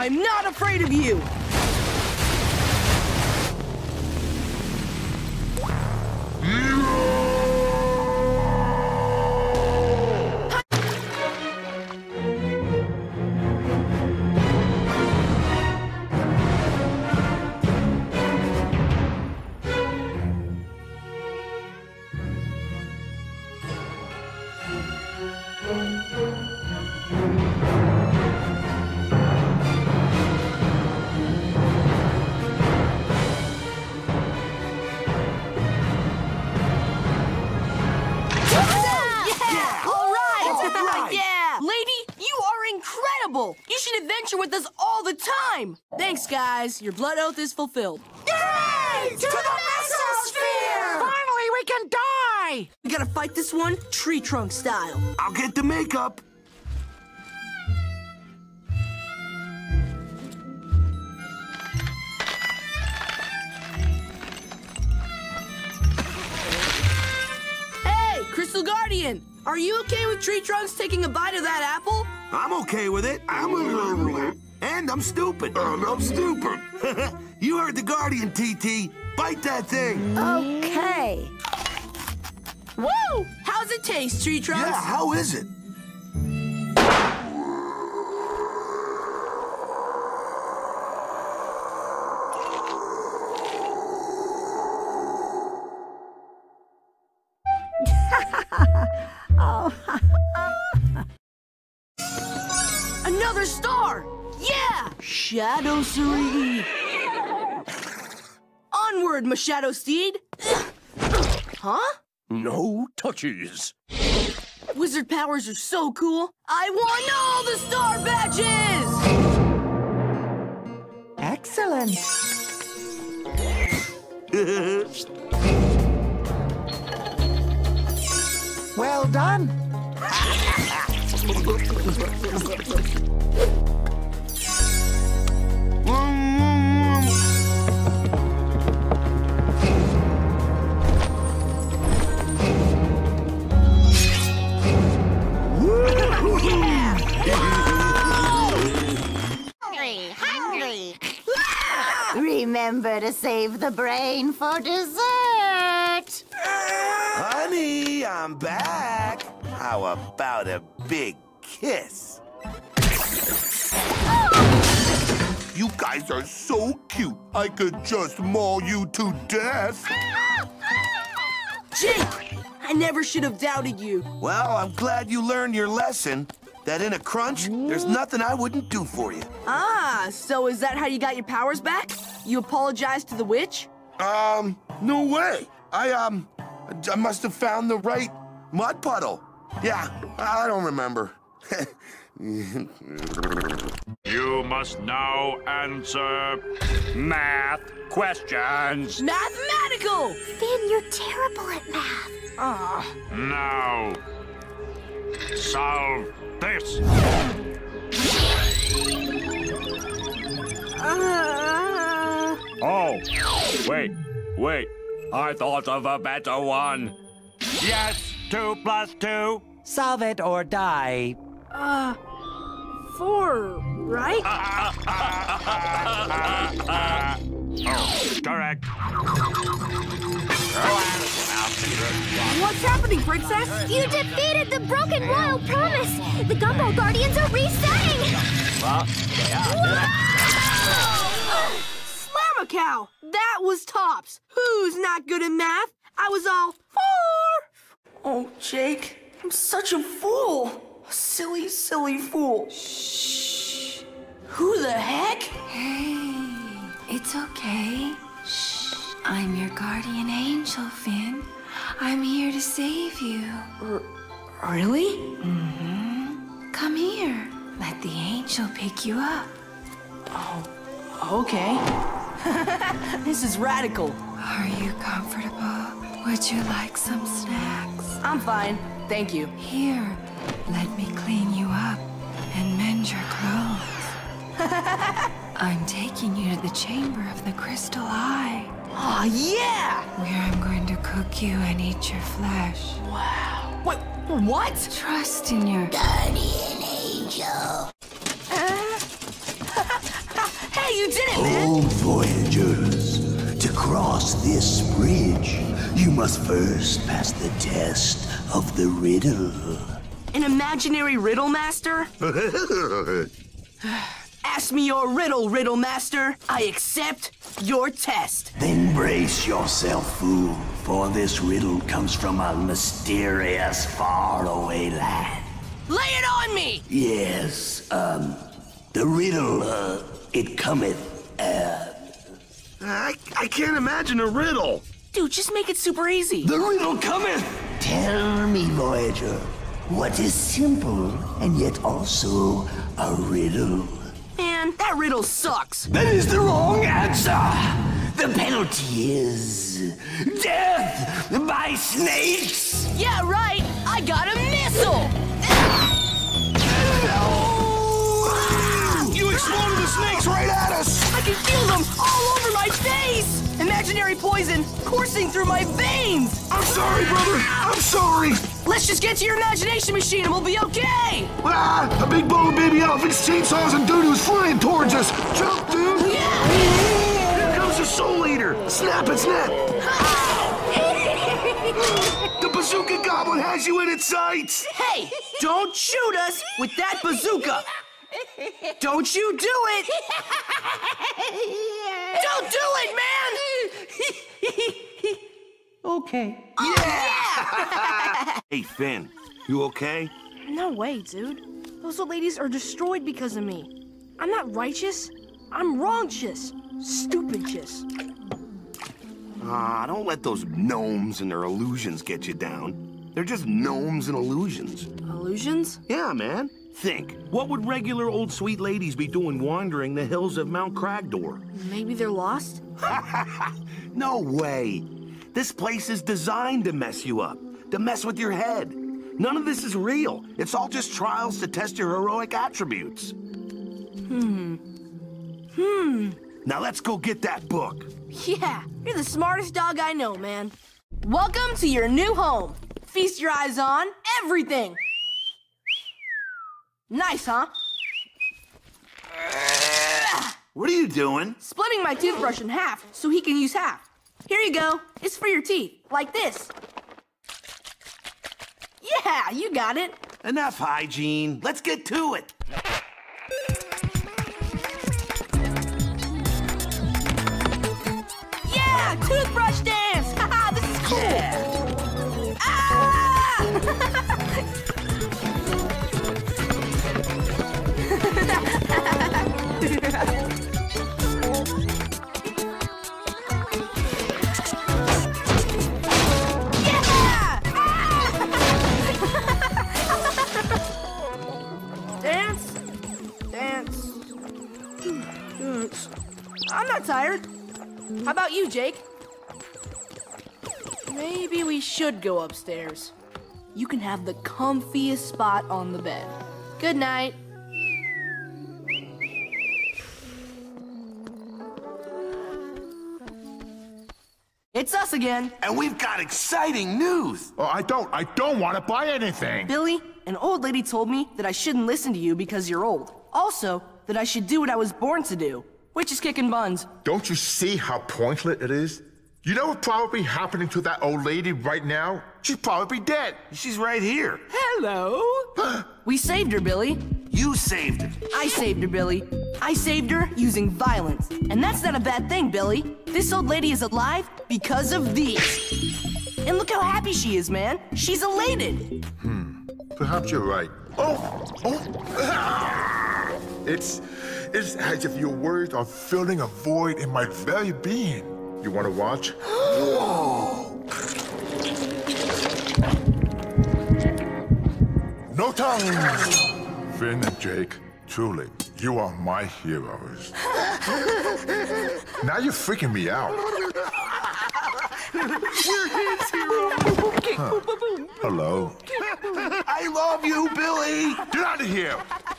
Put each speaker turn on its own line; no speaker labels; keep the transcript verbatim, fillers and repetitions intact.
I'm not afraid of you! You should adventure with us all the time! Thanks, guys. Your blood oath is fulfilled.
Yay! To, to the Mesosphere! Finally, we can die!
We gotta fight this one tree trunk style.
I'll get the makeup.
Hey, Crystal Guardian! Are you okay with Tree Trunks taking a bite of that apple?
I'm okay with it. I'm a... And I'm stupid. And I'm stupid. You heard the Guardian, T T. Bite that thing.
Okay.
Woo! How's it taste, Tree Trunks?
Yeah, how is it?
Oh.
Another star! Yeah! Shadow Cereed! Onward, my Shadow Steed! Huh?
No touches.
Wizard powers are so cool. I want all the star badges!
Excellent. Well done.
Hungry, hungry. Remember to save the brain for dessert.
Honey, I'm back. How about a big kiss? You guys are so cute. I could just maul you to death.
Jake! I never should have doubted you.
Well, I'm glad you learned your lesson. That in a crunch, there's nothing I wouldn't do for you.
Ah, so is that how you got your powers back? You apologized to the witch?
Um, no way. I, um, I must have found the right mud puddle. Yeah, I don't remember.
You must now answer math questions.
Mathematical!
Finn, you're terrible at math.
Ah.
Now, solve this.
Uh...
Oh, wait, wait. I thought of a better one. Yes, two plus two.
Solve it or die.
Uh, four, right?
Oh, correct.
What's happening, Princess?
You defeated the broken royal promise. The Gumball Guardians are resetting.
Well,
Slam a cow! That was tops. Who's not good at math? I was all four. Oh, Jake, I'm such a fool. A silly, silly fool. Shh. Who the heck?
Hey, it's okay. Shh. I'm your guardian angel, Finn. I'm here to save you.
R really?
Mm-hmm. Come here. Let the angel pick you up.
Oh, okay. This is radical.
Are you comfortable? Would you like some snacks?
I'm fine, thank you.
Here, let me clean you up and mend your clothes. I'm taking you to the chamber of the Crystal Eye.
Oh, yeah!
Where I'm going to cook you and eat your flesh.
Wow. What? What?
Trust in your
Guardian angel.
Uh, you did it, man!
Oh, Voyagers, to cross this bridge, you must first pass the test of the riddle.
An imaginary riddle master? Ask me your riddle, riddle master. I accept your test.
Then brace yourself, fool, for this riddle comes from a mysterious, faraway land.
Lay it on me!
Yes, um, the riddle, uh, it cometh, uh...
I, I can't imagine a riddle.
Dude, just make it super easy.
The riddle cometh! Tell me, Voyager, what is simple and yet also a riddle?
Man, that riddle sucks.
That is the wrong answer! The penalty is... death by snakes!
Yeah, right! I got a missile!
You exploded the snakes right at us!
I can feel them all over my face! Imaginary poison coursing through my veins!
I'm sorry, brother! I'm sorry!
Let's just get to your imagination machine and we'll be okay!
Ah! A big ball of baby elephants, chainsaws, and doo-doos flying towards us! Jump, dude!
Yeah!
Here comes the Soul Eater! Snap it, snap! The bazooka goblin has you in its sights!
Hey! Don't shoot us with that bazooka! Don't you do it! Don't do it, man! Okay.
Yeah! Hey, Finn, you okay?
No way, dude. Those old ladies are destroyed because of me. I'm not righteous. I'm wrongtious. Stupidtious.
Ah, don't let those gnomes and their illusions get you down. They're just gnomes and illusions.
Illusions?
Yeah, man. Think, what would regular old sweet ladies be doing wandering the hills of Mount Cragdor?
Maybe they're lost?
No way. This place is designed to mess you up, to mess with your head. None of this is real. It's all just trials to test your heroic attributes.
Hmm. Hmm.
Now let's go get that book.
Yeah, you're the smartest dog I know, man.
Welcome to your new home. Feast your eyes on everything. Nice, huh?
What are you doing?
Splitting my toothbrush in half so he can use half. Here you go. It's for your teeth, like this. Yeah, you got it.
Enough hygiene. Let's get to it.
Yeah, toothbrush dance. Haha, this is cool.
Yeah.
Ah!
Dance. Dance. Dance.
I'm not tired. How about you, Jake? Maybe we should go upstairs. You can have the comfiest spot on the bed. Good night. It's us again.
And we've got exciting news.
Oh, I don't, I don't want to buy anything.
Billy, an old lady told me that I shouldn't listen to you because you're old. Also, that I should do what I was born to do, which is kicking buns.
Don't you see how pointless it is? You know what's probably happening to that old lady right now? She's probably dead.
She's right here.
Hello? We saved her, Billy.
You saved her.
I saved her, Billy. I saved her using violence. And that's not a bad thing, Billy. This old lady is alive because of these. And look how happy she is, man. She's elated.
Hmm. Perhaps you're right. Oh! Oh! It's... It's as if your words are filling a void in my very being. You want to watch? Whoa! No tongue! Finn and Jake, truly, you are my heroes. Now you're freaking me out.
We're his heroes.
Huh. Hello.
I love you, Billy.
Get out of here!